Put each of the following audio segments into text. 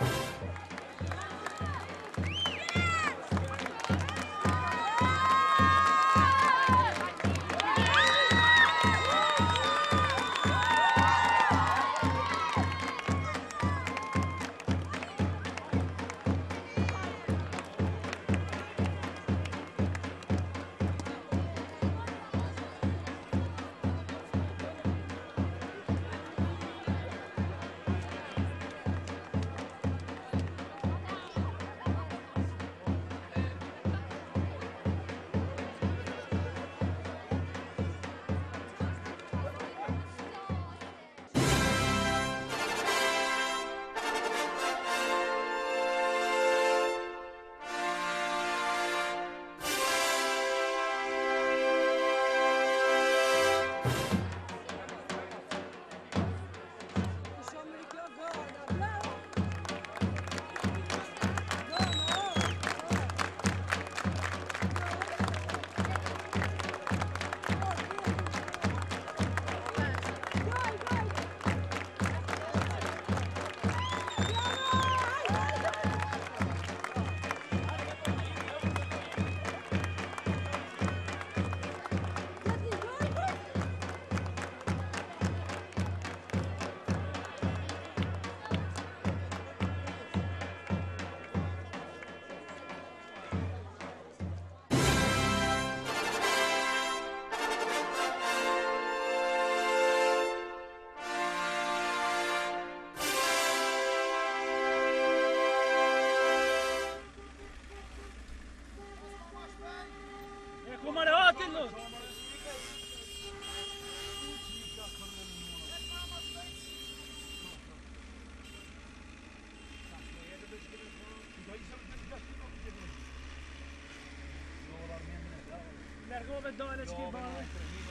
Largove dole schifare.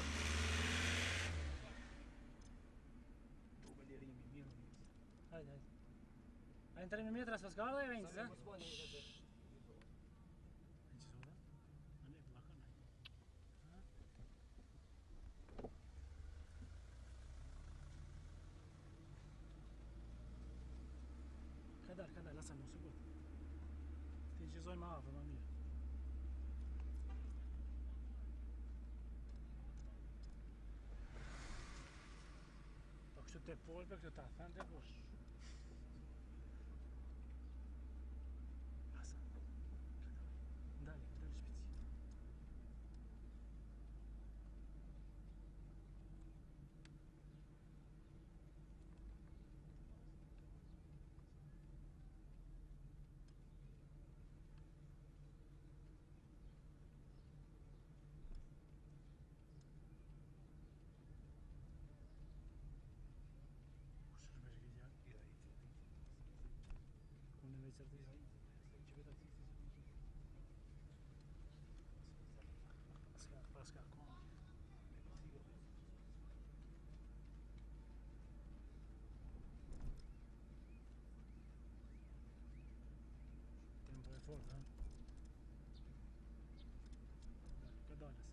Hadi hadi. Entra in mia trasfa scala e venti, eh? kadar lassan non si può. Ti ci sono ma fa mia. Bak şu tepol bak şu tahtan tepol. Hasan. Dale, dale şpitsi. Pascal tempo è forte, eh? Cadonas.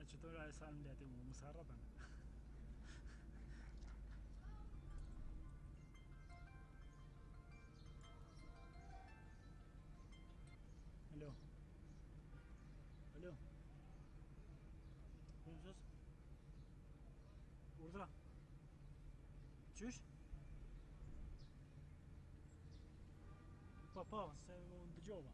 facciatore salmdete musarradan. Alo. Alo. Konuşuyoruz. Orada. Çüş. Papa, você de Jova.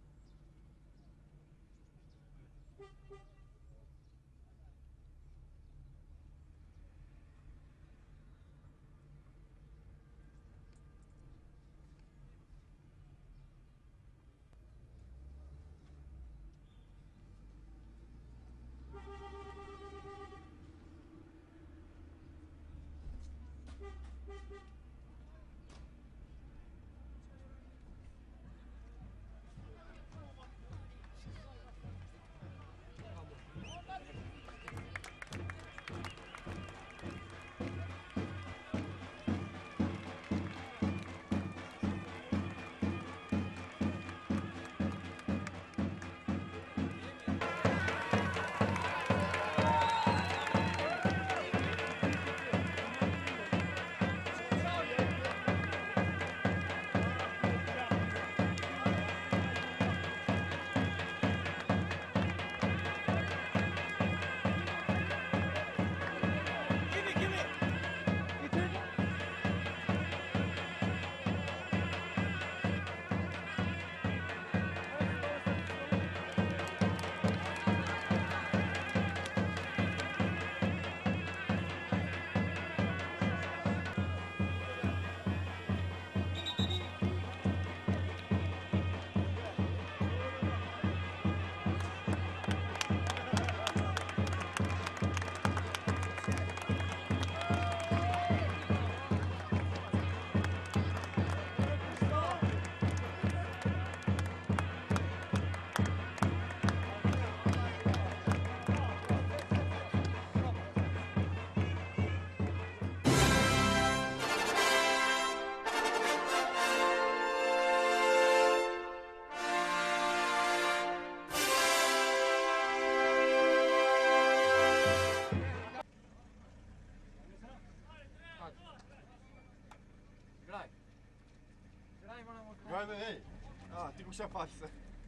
Guarda aí. Ah, ti cosa passa?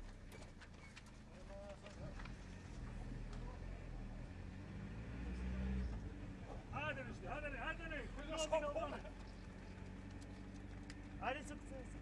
Hadi işte, hadi. Kuyruğu hadi sık.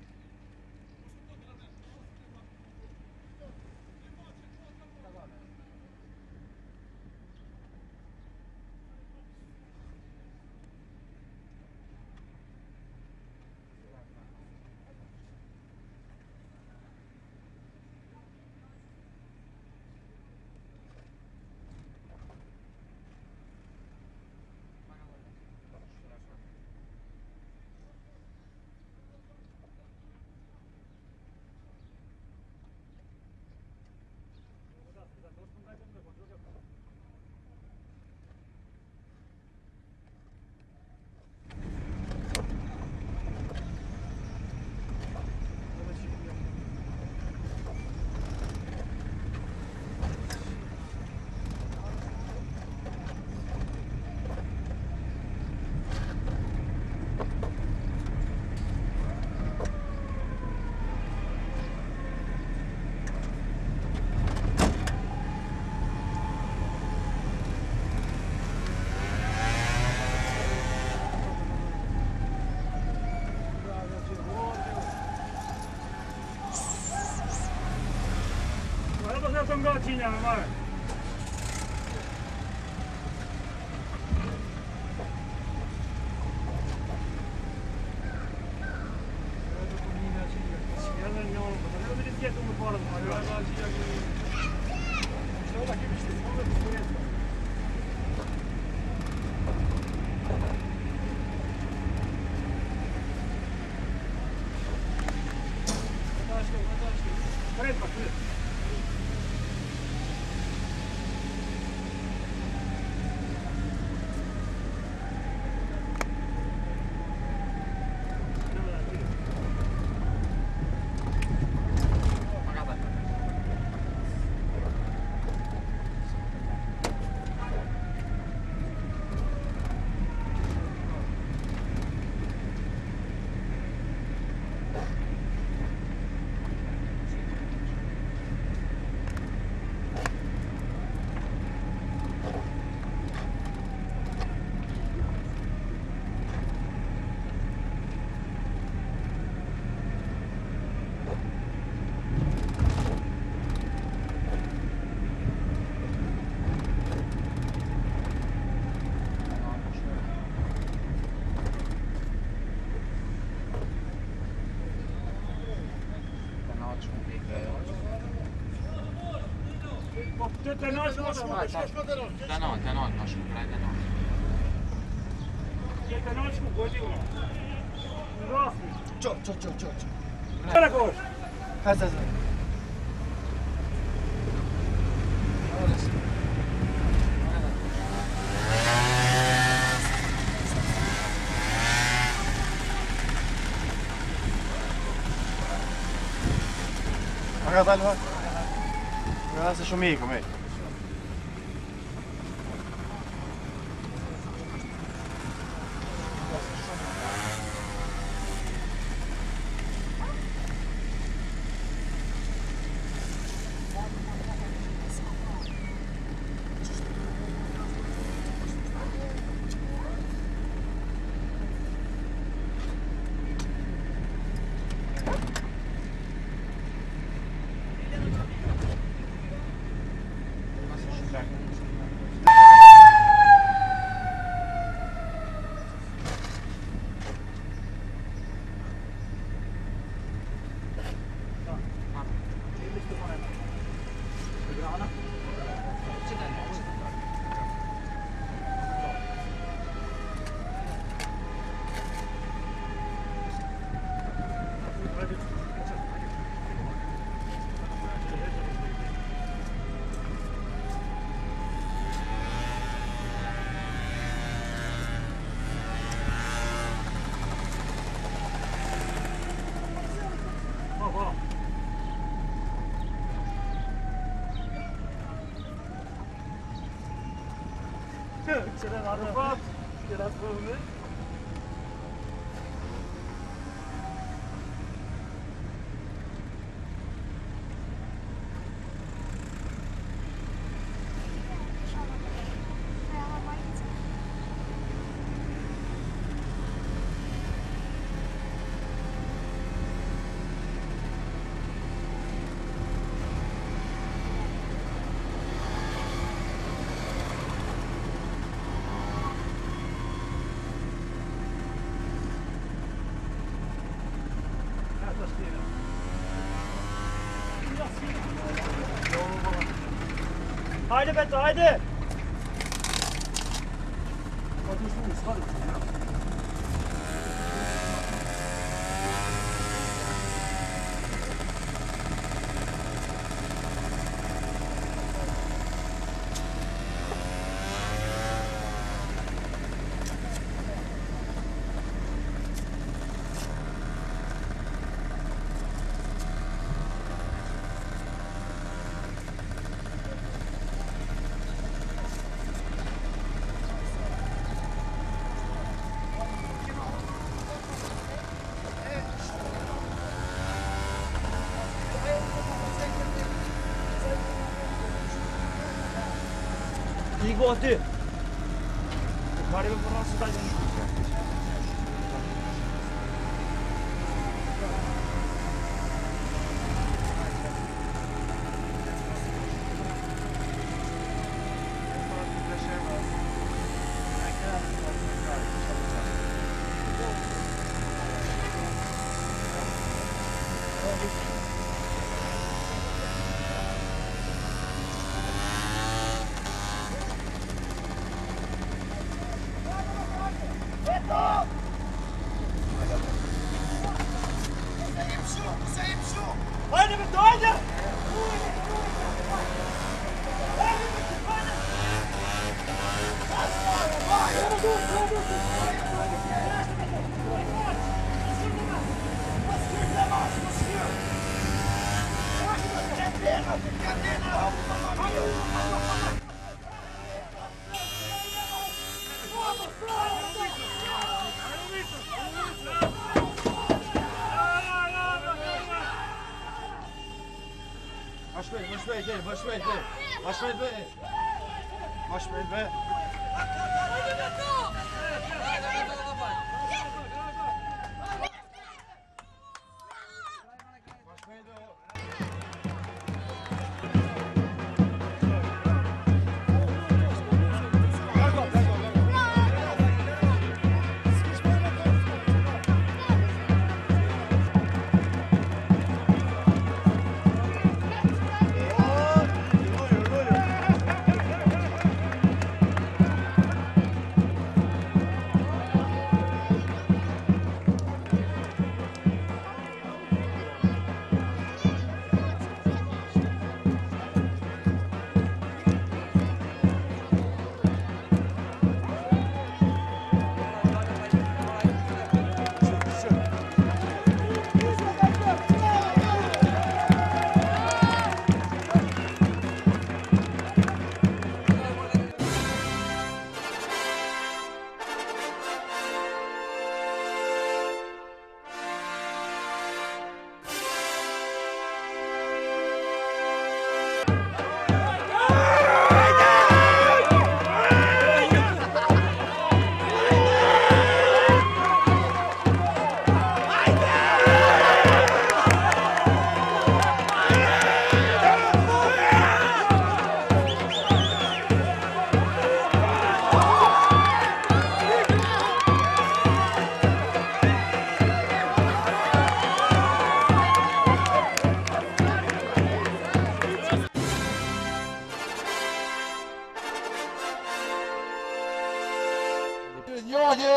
Są godziny, ale Tenor, nosso, pra tenor. Tenor, godziło. Rosły. Čo. Paragosz. Hajde. Agradalva. Grazie šumiko, mej. Teraz wolny. Haydi Beto, haydi! 이거 어때? 마리오 프랑스 다니는 Haydi Beto, haydi! Masz be.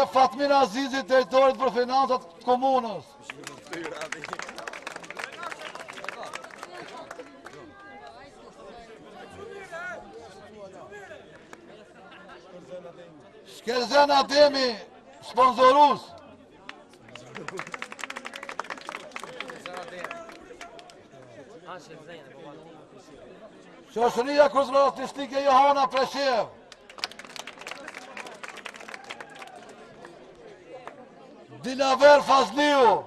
Fatmir Azizi, drejtorit për financat të komunës. Shkelzen Ademi, sponsorus. Shoshëria kulturistike Johana Preshev. Dilaver Fazliu.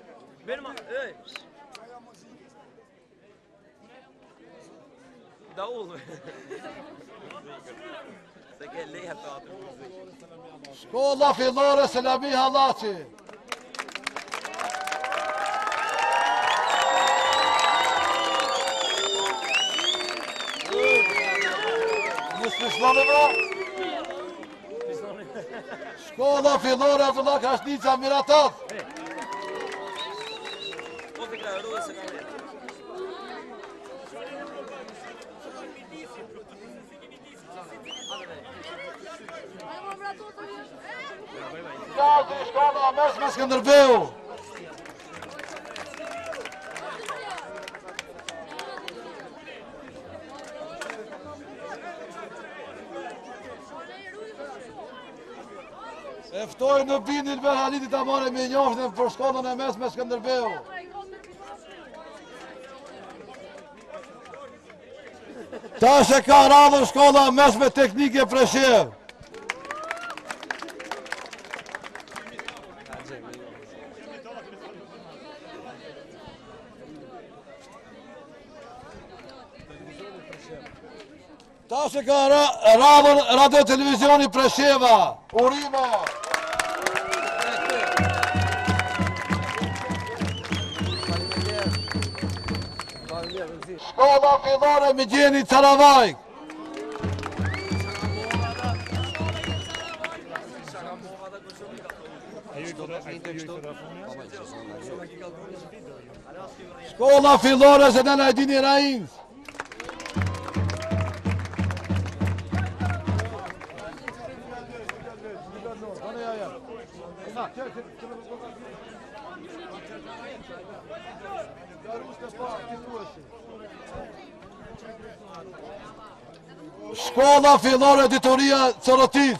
Shkolla fillore Selami Hallaçi. Shkolla fillore Abdullah Kashnica Miratat. Shkolla mesme Skënderbeu. E ftoj në bindin me Halitit ta marrë me njoftën për shkollën e mesme Skënderbeu. Tash e ka radhën shkolla mesme teknike Preshev. Tash e ka radhën radio televizioni Presheva. Urime. Shkolla fillore Migjeni Caravaj. Shkolla fillore Zenan Ajdini Rains. Shkolla fillore Editoria Corotic.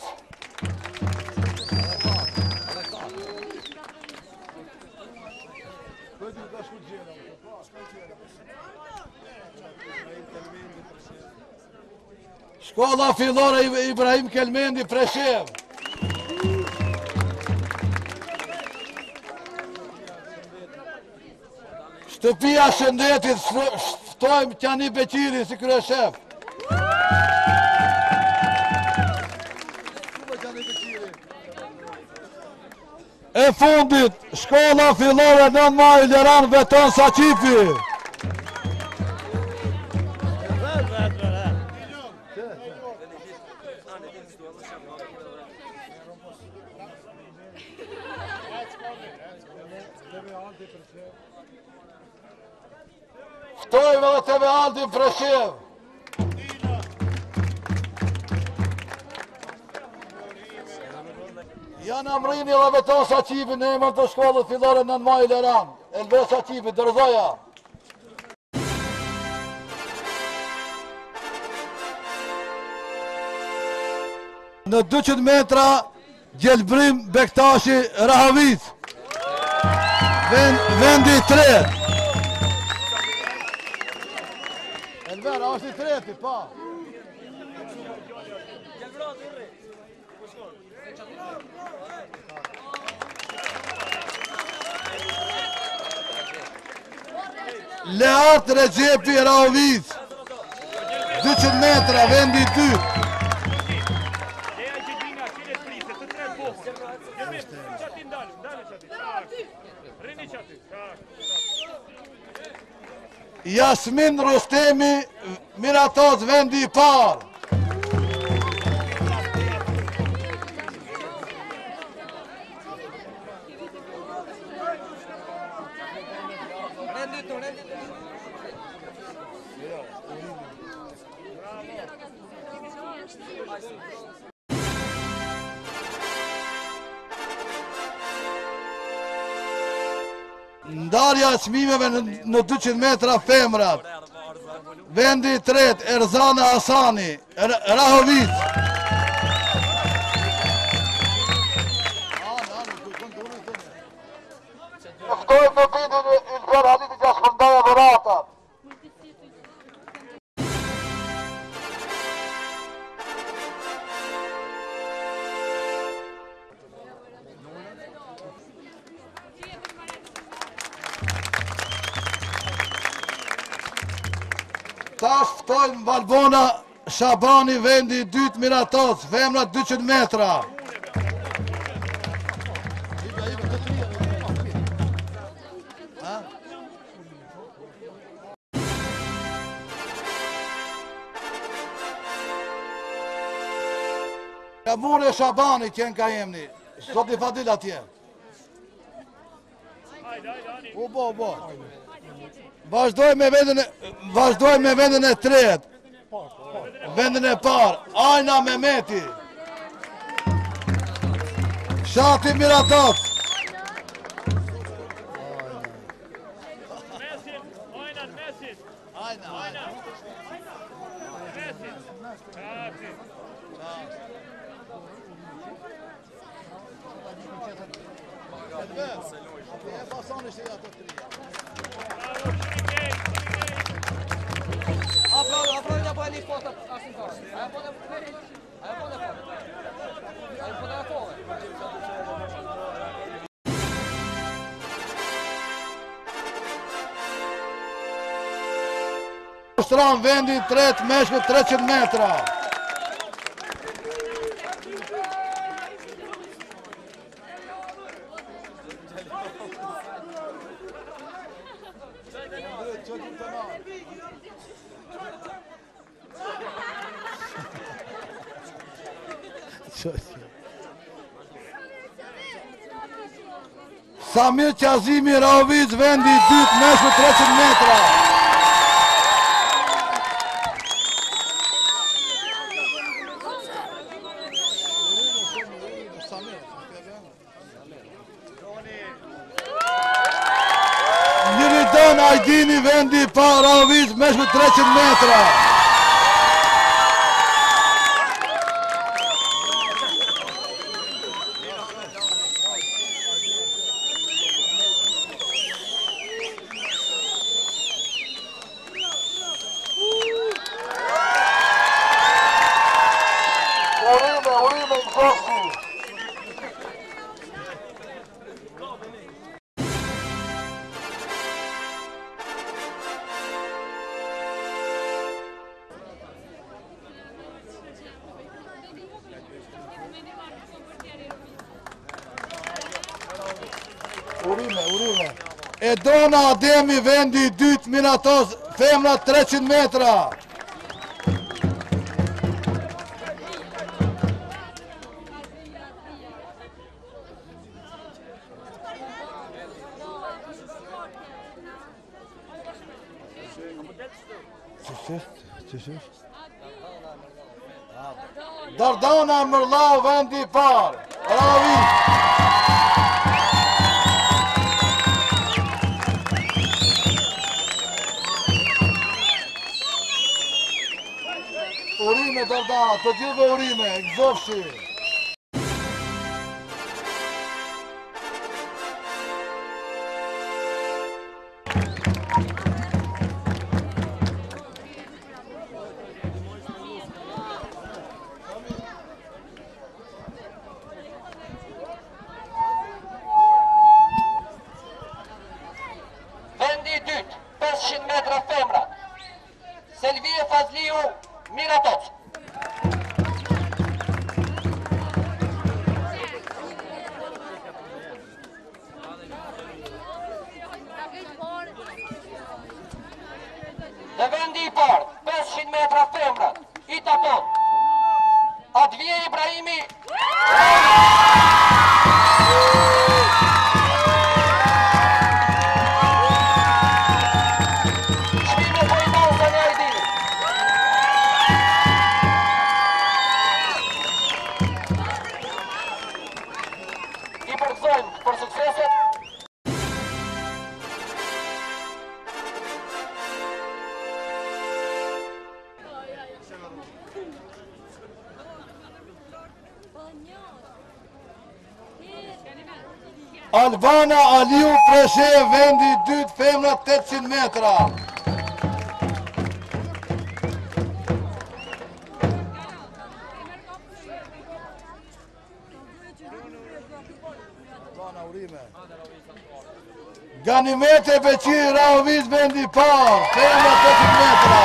Shkolla fillore Ibrahim Kelmendi Preshev. Shtëpia Shëndetit, ftojmë Qani Beqiri si kryeshef. E fundit, shkolla fillore 9 Maj Leran Veton Saqipi. Ftojmë edhe TV Aldin Preshev. Janë Amrini dhe Veton Saqipi në emër të shkollës fillore 9 Maj Leran. Elber Saqipi, dërzoja. Në 200 metra, Gjelbrim Bektashi Rahavic. Vendi 3. Elber, është i treti, pa. Leart Recepi Rahavic. 200 metra, vendi 2. Jasmin Rostemi, Miratos, vendi I parë. Ndarja e çmimeve në 200 metra femrat. Vendi i tretë, Erzana Hasani, Rahovic. Ftoj me bindin Ilber Haliti që shpërndaja dhuratat. Tash ftojmë Valbona Shabani, vendi i dytë, Miratoc, femra 200 metra. Jamur e Shabani qenë ka jemni, sot i Fadil atje. Bo. Vazhdoj me vendin e tretë. Vendin e parë, Ajna Mehmeti. Shati Miratoc. Aproveita a bola e foto assim fora. Aí a bola fora. Aí a bola fora. Stran vendi i tretë, meshkull 300 metra. Samir Qazimi Rahovic, vendi i dytë, meshkull 300 metra. Njëridan Ajdini, vendi i parë, Rahovic, meshkull 300 metra. Urime i Gjoksi. Urime. Edona Ademi, vendi i dytë, Miratoc, femra 300 metra. Dardana Mërlau, vendi i parë, Rahovic. Urime Dardana, të gjithve urime, gëzofshi. Vendi i dytë, 500 metra femra. Selvie Fazliu, Miratoc. Dhe vendi i parë, 500 metra femra, Itaton, Advije Ibrahimi. Çmime po i dal Zani Ajdini. I përgëzojmë për sukseset. Albana Aliu Preshe, vendi 2, femra 800 metra. Ganimete Beqi Rahovic, vendi parë, femra 800 metra.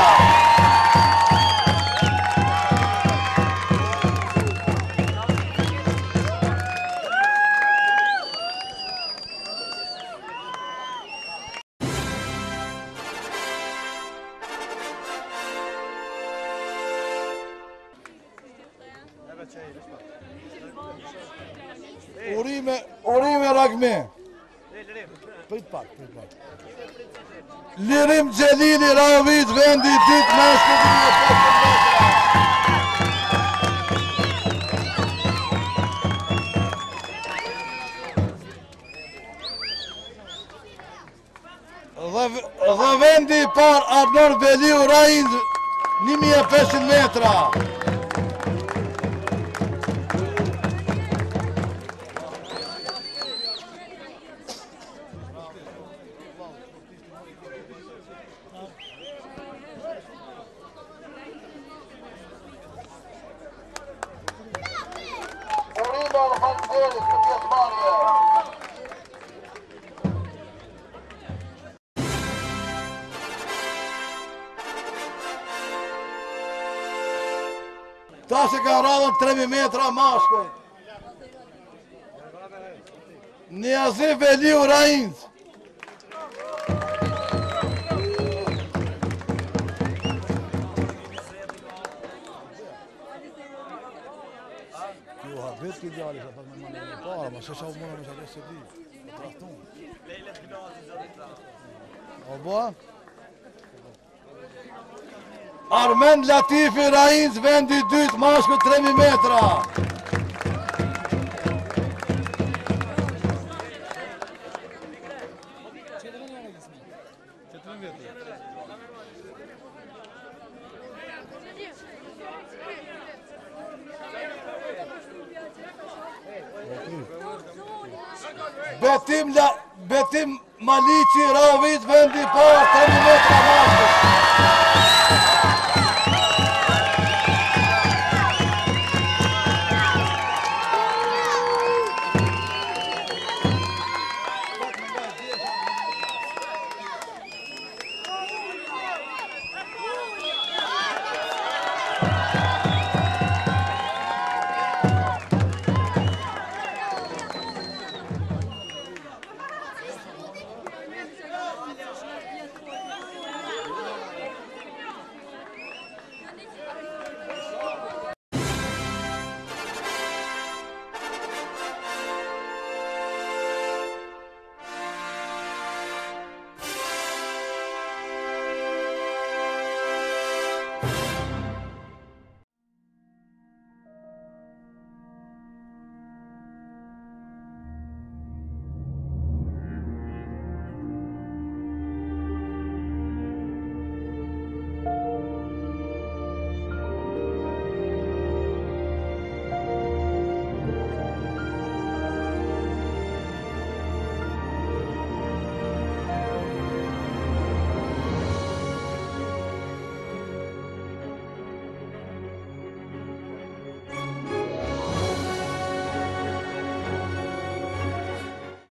Urime Ragme. Lirim Gjelili Rahovic, vendi 2, mashkull 1500 metra. Dhe vendi par Arnor Beliu Rajinz, 1500 metra. Ta se ka radhën 3000 metra mashkull. Niazi Beliu Rajinz. Ju habit ki djali sa pas me më në para, ma se sa u mëna me sa se di. Trahtun. O bo? Armen Latifi Rajinz, vendi 2, mashkull 3000 metra. Betim Maliqi Rahovic, vendi parë 3000 metra mashkull.